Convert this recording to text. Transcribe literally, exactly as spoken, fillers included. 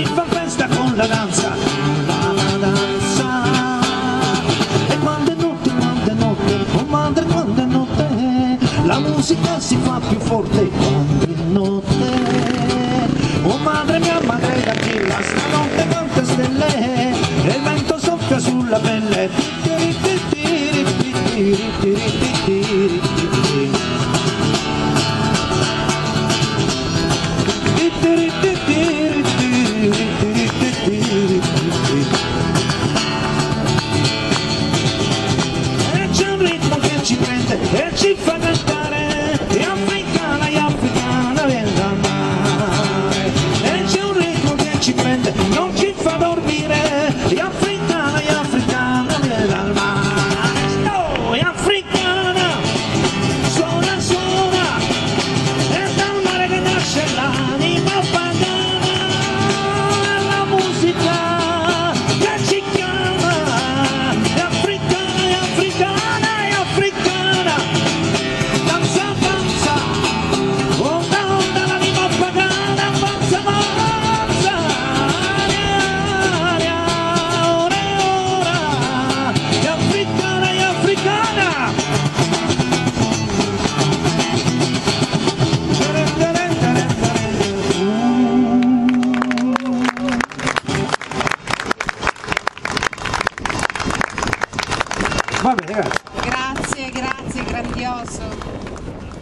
si fa festa con la danza, la danza. E quando è notte, quando è notte, oh madre quando è notte, la musica si fa più forte quando è notte. Oh madre mia, madre d'argilla, stanotte quante stelle, e il vento soffia sulla pelle. E c'è un ritmo che ci prende e ci fa cantare, è africana, è africana, viene dal mare. E c'è un ritmo che ci prende, non ci fa dormire, è africana, è africana, viene dal mare. Oh, è africana, suona, suona, è dal mare che nasce l'anima pagana, la musica che ci chiama, è africana, è africana, è africana, danza, danza, onda, onda, l'anima pagana, danza, danza, aria, aria, ora, ora, è africana, è africana. Va bene, grazie. Grazie, grazie, grandioso.